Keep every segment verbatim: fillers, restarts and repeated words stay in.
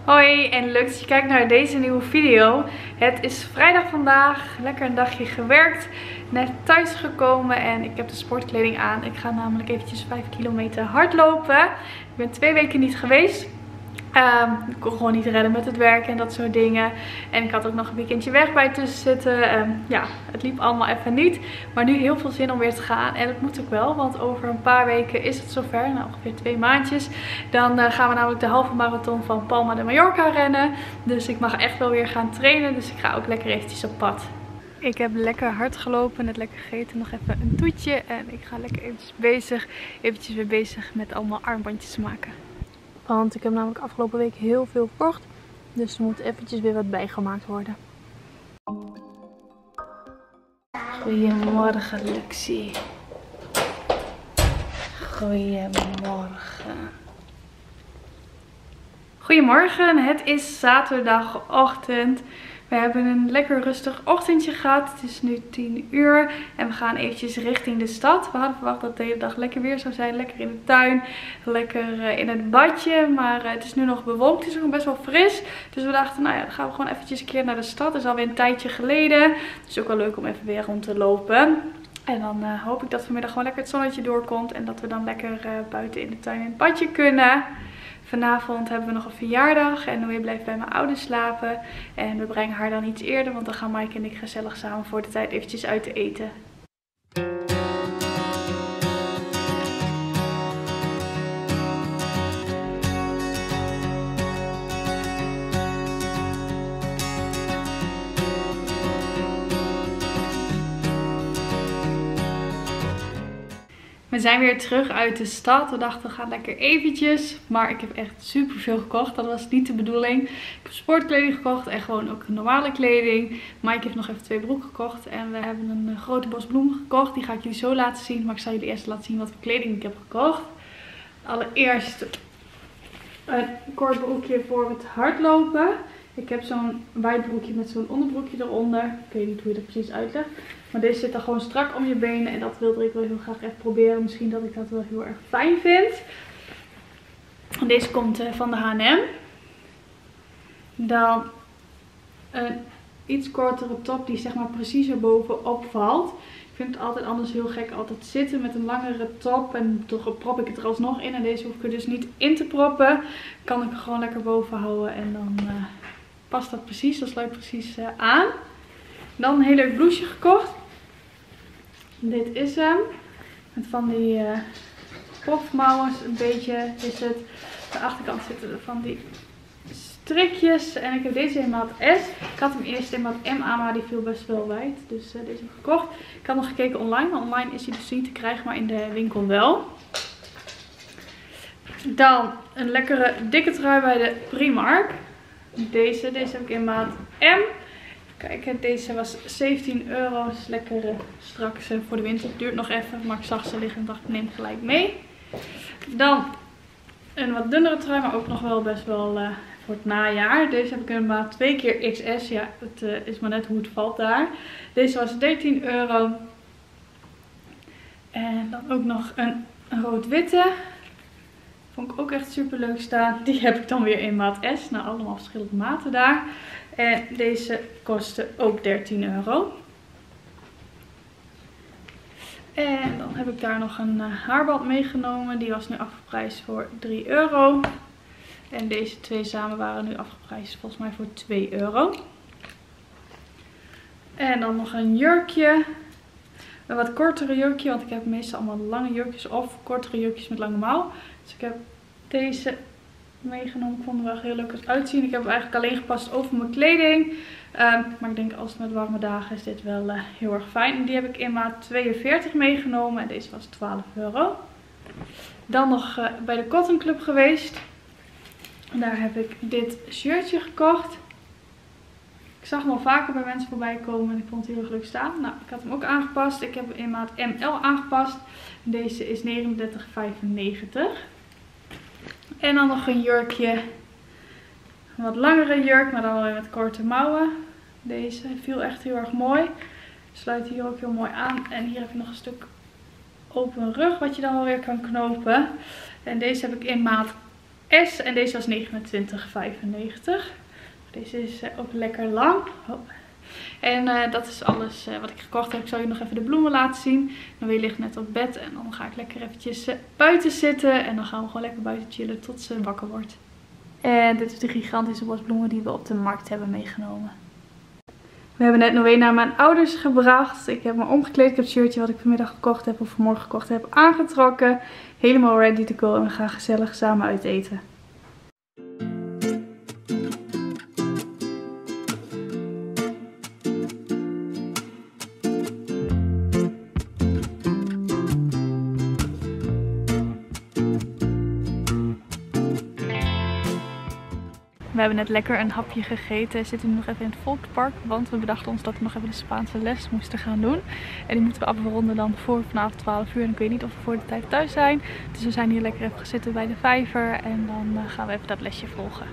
Hoi en leuk dat je kijkt naar deze nieuwe video. Het is vrijdag vandaag, lekker een dagje gewerkt, net thuis gekomen en ik heb de sportkleding aan. Ik ga namelijk eventjes vijf kilometer hardlopen. Ik ben twee weken niet geweest. Um, ik kon gewoon niet redden met het werk en dat soort dingen. En ik had ook nog een weekendje weg bij tussen zitten. Um, ja, het liep allemaal even niet. Maar nu heel veel zin om weer te gaan. En dat moet ook wel, want over een paar weken is het zover. Nou, ongeveer twee maandjes. Dan uh, gaan we namelijk de halve marathon van Palma de Mallorca rennen. Dus ik mag echt wel weer gaan trainen. Dus ik ga ook lekker eventjes op pad. Ik heb lekker hard gelopen, net lekker gegeten, nog even een toetje. En ik ga lekker eventjes bezig, eventjes weer bezig met allemaal armbandjes maken. Want ik heb namelijk afgelopen week heel veel gekocht. Dus er moet eventjes weer wat bijgemaakt worden. Goedemorgen, Luxie. Goedemorgen. Goedemorgen, het is zaterdagochtend. We hebben een lekker rustig ochtendje gehad. Het is nu tien uur en we gaan eventjes richting de stad. We hadden verwacht dat het de hele dag lekker weer zou zijn. Lekker in de tuin, lekker in het badje. Maar het is nu nog bewolkt, het is nog best wel fris. Dus we dachten, nou ja, dan gaan we gewoon eventjes een keer naar de stad. Dat is alweer een tijdje geleden. Het is ook wel leuk om even weer rond te lopen. En dan uh, hoop ik dat vanmiddag gewoon lekker het zonnetje doorkomt. En dat we dan lekker uh, buiten in de tuin in het badje kunnen. Vanavond hebben we nog een verjaardag en Noé blijft bij mijn ouders slapen. En we brengen haar dan iets eerder, want dan gaan Mike en ik gezellig samen voor de tijd eventjes uit te eten. We zijn weer terug uit de stad. We dachten we gaan lekker eventjes. Maar ik heb echt super veel gekocht. Dat was niet de bedoeling. Ik heb sportkleding gekocht en gewoon ook normale kleding. Mike heeft nog even twee broeken gekocht. En we hebben een grote bos bloemen gekocht. Die ga ik jullie zo laten zien. Maar ik zal jullie eerst laten zien wat voor kleding ik heb gekocht. Allereerst een kort broekje voor het hardlopen. Ik heb zo'n wijd broekje met zo'n onderbroekje eronder. Ik weet niet hoe je dat precies uitlegt. Maar deze zit dan gewoon strak om je benen. En dat wilde ik wel heel graag echt proberen. Misschien dat ik dat wel heel erg fijn vind. En deze komt uh, van de H en M. Dan een iets kortere top die zeg maar precies erboven opvalt. Ik vind het altijd anders heel gek altijd zitten met een langere top. En toch prop ik het er alsnog in. En deze hoef ik er dus niet in te proppen. Kan ik er gewoon lekker boven houden. En dan uh, past dat precies. Dat sluit precies uh, aan. Dan een heel leuk blouseje gekocht. Dit is hem. Met van die uh, pofmouwen een beetje is het. Aan de achterkant zitten er van die strikjes. En ik heb deze in maat S. Ik had hem eerst in maat M aan, maar die viel best wel wijd. Dus uh, deze heb ik gekocht. Ik had nog gekeken online. Maar online is hij dus niet te krijgen, maar in de winkel wel. Dan een lekkere dikke trui bij de Primark. Deze, deze heb ik in maat M. Kijk, deze was zeventien euro. Dat is lekker uh, straks uh, voor de winter. Het duurt nog even, maar ik zag ze liggen en dacht ik neem gelijk mee. Dan een wat dunnere trui, maar ook nog wel best wel uh, voor het najaar. Deze heb ik in maat twee keer X S. Ja, het uh, is maar net hoe het valt daar. Deze was dertien euro. En dan ook nog een, een rood-witte. Vond ik ook echt super leuk staan. Die heb ik dan weer in maat S. Nou, allemaal verschillende maten daar. En deze kostte ook dertien euro. En dan heb ik daar nog een uh, haarband meegenomen. Die was nu afgeprijsd voor drie euro. En deze twee samen waren nu afgeprijsd volgens mij voor twee euro. En dan nog een jurkje. Een wat kortere jurkje, want ik heb meestal allemaal lange jurkjes of kortere jurkjes met lange mouw. Dus ik heb deze meegenomen. Ik vond hem wel heel leuk uitzien. Ik heb hem eigenlijk alleen gepast over mijn kleding. Um, maar ik denk als het met warme dagen is dit wel uh, heel erg fijn. En die heb ik in maat tweeënveertig meegenomen. En deze was twaalf euro. Dan nog uh, bij de Cotton Club geweest. En daar heb ik dit shirtje gekocht. Ik zag hem al vaker bij mensen voorbij komen. En ik vond het heel erg leuk staan. Nou, ik had hem ook aangepast. Ik heb hem in maat M L aangepast. Deze is negenendertig vijfennegentig. En dan nog een jurkje. Een wat langere jurk, maar dan wel weer met korte mouwen. Deze viel echt heel erg mooi. Sluit hier ook heel mooi aan. En hier heb je nog een stuk open rug wat je dan wel weer kan knopen. En deze heb ik in maat S en deze was negenentwintig vijfennegentig. Deze is uh, ook lekker lang. Oh. En uh, dat is alles uh, wat ik gekocht heb. Ik zal je nog even de bloemen laten zien. Noé ligt net op bed en dan ga ik lekker eventjes uh, buiten zitten. En dan gaan we gewoon lekker buiten chillen tot ze wakker wordt. En dit is de gigantische bos bloemen die we op de markt hebben meegenomen. We hebben net Noé naar mijn ouders gebracht. Ik heb me omgekleed. Ik heb het shirtje wat ik vanmiddag gekocht heb of vanmorgen gekocht heb aangetrokken. Helemaal ready to go en we gaan gezellig samen uit eten. We hebben net lekker een hapje gegeten. We zitten nu nog even in het Volkspark. Want we bedachten ons dat we nog even de Spaanse les moesten gaan doen. En die moeten we afronden dan voor vanavond twaalf uur. En ik weet niet of we voor de tijd thuis zijn. Dus we zijn hier lekker even zitten bij de vijver. En dan gaan we even dat lesje volgen.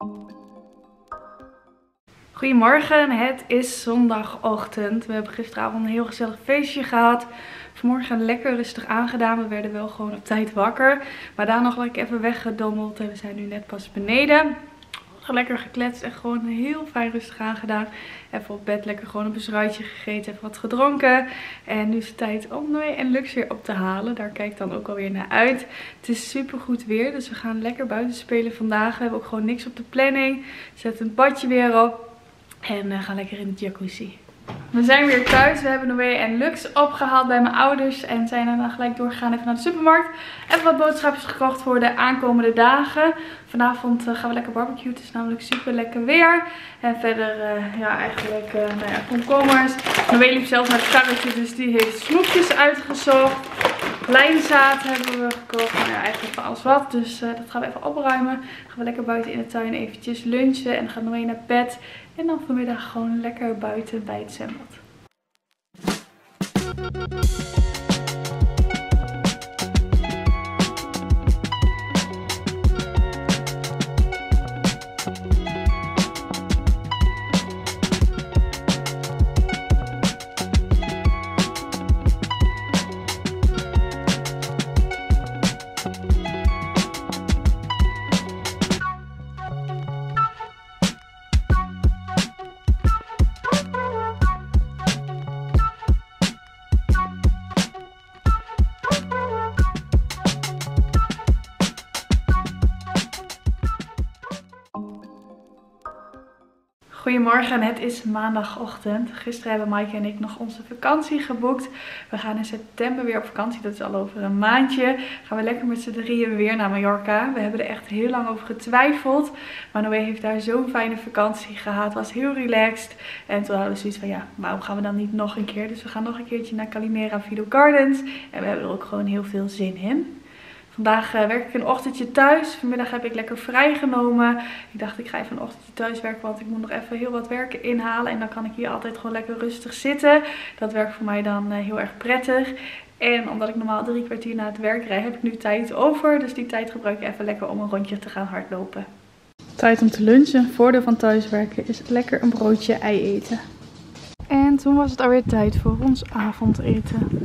Goedemorgen, het is zondagochtend. We hebben gisteravond een heel gezellig feestje gehad. Vanmorgen lekker rustig aangedaan. We werden wel gewoon op tijd wakker. Maar daarna nog lekker even weggedommeld. En we zijn nu net pas beneden. Lekker gekletst en gewoon heel fijn rustig aangedaan. Even op bed lekker gewoon een beschuitje gegeten, even wat gedronken. En nu is het tijd om Noé en Lux weer op te halen. Daar kijk ik dan ook alweer naar uit. Het is super goed weer, dus we gaan lekker buiten spelen vandaag. We hebben ook gewoon niks op de planning. Zet een badje weer op en uh, gaan lekker in de jacuzzi. We zijn weer thuis. We hebben Noé en Lux opgehaald bij mijn ouders. En zijn daarna gelijk doorgegaan even naar de supermarkt. Even wat boodschapjes gekocht voor de aankomende dagen. Vanavond uh, gaan we lekker barbecuen. Het is namelijk super lekker weer. En verder, uh, ja, eigenlijk, uh, nou ja, komkommers. Noé liep zelf naar het karretje, dus die heeft snoepjes uitgezocht. Lijnzaad hebben we gekocht. Nou ja, eigenlijk van alles wat. Dus uh, dat gaan we even opruimen. Dan gaan we lekker buiten in de tuin eventjes lunchen. En dan gaat Noé naar bed. En dan vanmiddag gewoon lekker buiten bij het zwembad. Goedemorgen, het is maandagochtend. Gisteren hebben Maaike en ik nog onze vakantie geboekt. We gaan in september weer op vakantie, dat is al over een maandje. Gaan we lekker met z'n drieën weer naar Mallorca. We hebben er echt heel lang over getwijfeld. Maar Noé heeft daar zo'n fijne vakantie gehad. Het was heel relaxed. En toen hadden we zoiets van, ja, waarom gaan we dan niet nog een keer? Dus we gaan nog een keertje naar Calimera Vido Gardens. En we hebben er ook gewoon heel veel zin in. Vandaag uh, werk ik een ochtendje thuis. Vanmiddag heb ik lekker vrijgenomen. Ik dacht ik ga even een ochtendje thuis werken, want ik moet nog even heel wat werken inhalen. En dan kan ik hier altijd gewoon lekker rustig zitten. Dat werkt voor mij dan uh, heel erg prettig. En omdat ik normaal drie kwartier na het werk rijd, heb ik nu tijd over. Dus die tijd gebruik ik even lekker om een rondje te gaan hardlopen. Tijd om te lunchen. Voordeel van thuiswerken is lekker een broodje ei eten. En toen was het alweer tijd voor ons avondeten.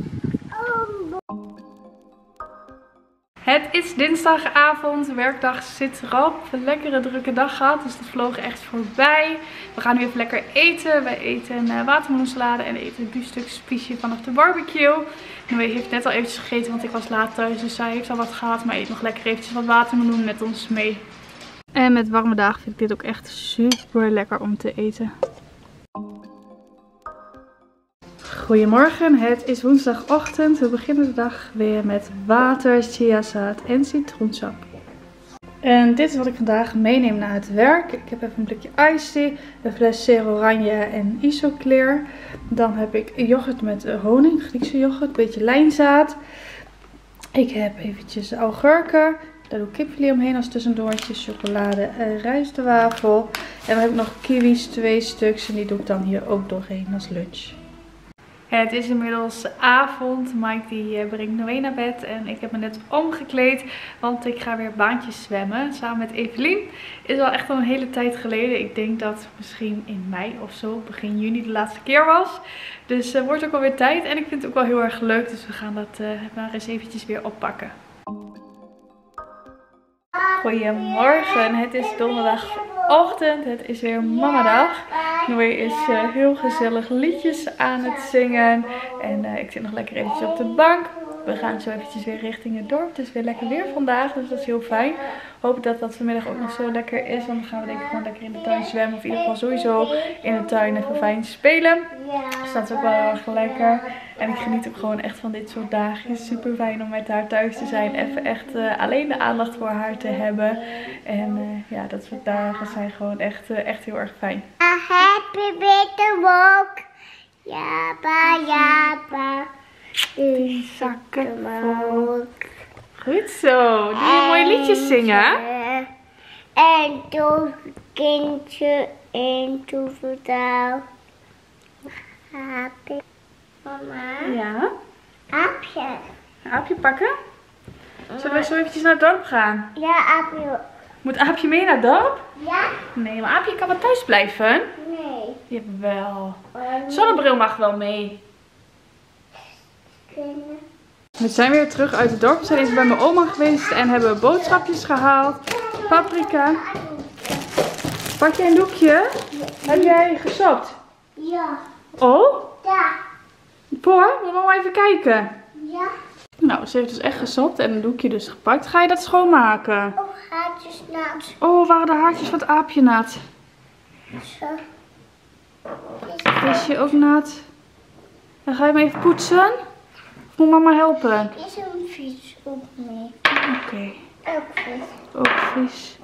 Het is dinsdagavond, de werkdag zit erop. Een lekkere drukke dag gehad, dus dat vloog echt voorbij. We gaan nu even lekker eten. Wij eten een watermeloensalade en eten een biefstuk spiesje vanaf de barbecue. Noé heeft net al eventjes gegeten, want ik was laat thuis, dus zij heeft al wat gehad. Maar eet nog lekker eventjes wat watermeloen met ons mee. En met warme dagen vind ik dit ook echt super lekker om te eten. Goedemorgen, het is woensdagochtend. We beginnen de dag weer met water, chiazaad en citroensap. En dit is wat ik vandaag meeneem naar het werk. Ik heb even een blikje iced tea, een fles Cer Oranje en Isoclear. Dan heb ik yoghurt met honing, Griekse yoghurt, een beetje lijnzaad. Ik heb eventjes augurken. Daar doe ik kipfilet omheen als tussendoortje, chocolade en rijstwafel. En dan heb ik nog kiwis, twee stuks en die doe ik dan hier ook doorheen als lunch. Het is inmiddels avond. Mike die brengt Noé naar bed en ik heb me net omgekleed, want ik ga weer baantjes zwemmen samen met Evelien. Is al echt al een hele tijd geleden. Ik denk dat misschien in mei of zo, begin juni de laatste keer was. Dus het uh, wordt ook alweer tijd en ik vind het ook wel heel erg leuk. Dus we gaan dat uh, maar eens eventjes weer oppakken. Goedemorgen, het is donderdagochtend, het is weer mamadag. Noé is uh, heel gezellig liedjes aan het zingen en uh, ik zit nog lekker eventjes op de bank. We gaan zo eventjes weer richting het dorp, het is weer lekker weer vandaag, dus dat is heel fijn. Hoop dat dat vanmiddag ook nog zo lekker is, want dan gaan we denk ik gewoon lekker in de tuin zwemmen. Of in ieder geval sowieso in de tuin even fijn spelen. Dus dat is ook wel heel erg lekker. En ik geniet ook gewoon echt van dit soort dagen. Het is super fijn om met haar thuis te zijn. Even echt uh, alleen de aandacht voor haar te hebben. En uh, ja, dat soort dagen zijn gewoon echt, uh, echt heel erg fijn. A happy birthday walk. Jabba, jabba. Die zakken vol. Goed zo. Doe je mooie liedjes zingen? En toen kindje in toevertaal. Happy. Mama. Ja. Aapje. Een aapje pakken? Zullen we zo eventjes naar het dorp gaan? Ja, aapje. Moet Aapje mee naar het dorp? Ja? Nee, maar Aapje kan wel thuis blijven. Nee. Jawel. Um, Zonnebril mag wel mee. Kunnen. We zijn weer terug uit het dorp. We zijn even bij mijn oma geweest en hebben boodschapjes gehaald. Paprika. Pak jij een doekje? Heb jij gesopt? Ja. Oh? Ja. Voor? Wil mama even kijken? Ja. Nou, ze heeft dus echt gesopt en een doekje dus gepakt. Ga je dat schoonmaken? Oh, haartjes nat. Oh, waren de haartjes van het aapje nat? Zo. Is je ook nat? Dan ga je hem even poetsen? Of moet mama helpen? Is een fiets ook mee? Oké. Okay. Ook vies. Ook vies.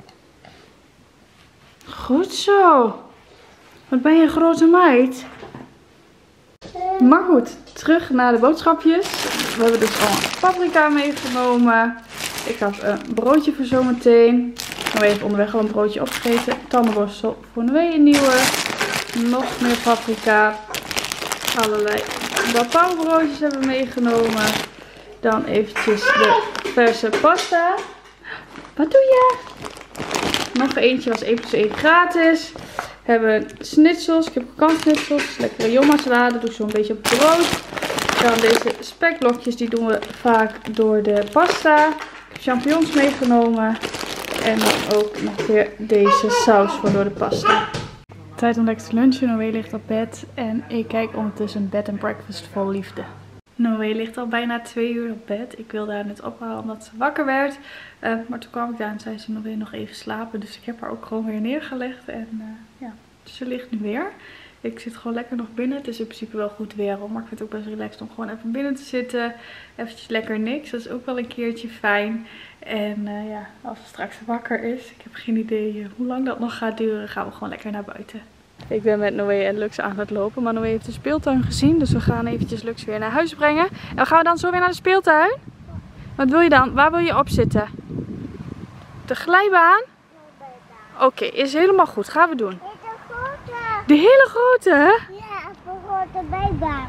Goed zo. Wat ben je een grote meid. Maar goed, terug naar de boodschapjes. We hebben dus allemaal paprika meegenomen. Ik had een broodje voor zometeen. Dan even onderweg al een broodje opgegeten. Tandenborstel voor Noé een nieuwe. Nog meer paprika. Allerlei bapauwbroodjes hebben we meegenomen. Dan eventjes de verse pasta. Wat doe je? Nog eentje was één plus één gratis. We hebben schnitzels. Ik heb krokantschnitzels. Lekkere jomma salade. Doe ik zo een beetje op het brood. Dan deze spekblokjes. Die doen we vaak door de pasta. Ik heb champignons meegenomen. En dan ook nog weer deze saus voor door de pasta. Tijd om lekker te lunchen. Noé ligt op bed. En ik kijk ondertussen bed and breakfast vol liefde. Noé ligt al bijna twee uur op bed. Ik wilde haar net ophalen omdat ze wakker werd. Uh, maar toen kwam ik daar en zei ze nog weer nog even slapen. Dus ik heb haar ook gewoon weer neergelegd. En uh, ja, ze ligt nu weer. Ik zit gewoon lekker nog binnen. Het is in principe wel goed weer. Maar ik vind het ook best relaxed om gewoon even binnen te zitten. Eventjes lekker niks. Dat is ook wel een keertje fijn. En uh, ja, als ze straks wakker is. Ik heb geen idee hoe lang dat nog gaat duren. Gaan we gewoon lekker naar buiten. Ik ben met Noé en Lux aan het lopen, maar Noé heeft de speeltuin gezien. Dus we gaan eventjes Lux weer naar huis brengen. En gaan we dan zo weer naar de speeltuin? Wat wil je dan? Waar wil je op zitten? De glijbaan? Oké, okay, is helemaal goed. Gaan we doen. De grote. De hele grote, hè? Ja, een grote bijbaan.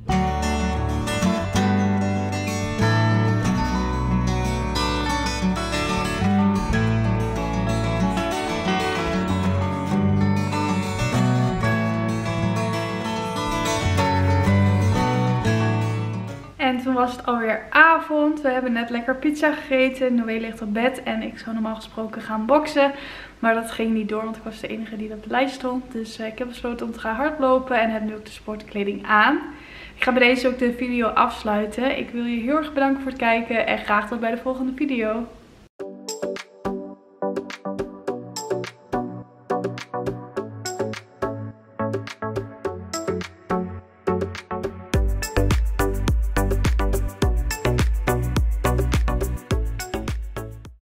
En toen was het alweer avond. We hebben net lekker pizza gegeten. Noé ligt op bed en ik zou normaal gesproken gaan boksen. Maar dat ging niet door, want ik was de enige die op de lijst stond. Dus uh, ik heb besloten om te gaan hardlopen en heb nu ook de sportkleding aan. Ik ga bij deze ook de video afsluiten. Ik wil je heel erg bedanken voor het kijken en graag tot bij de volgende video.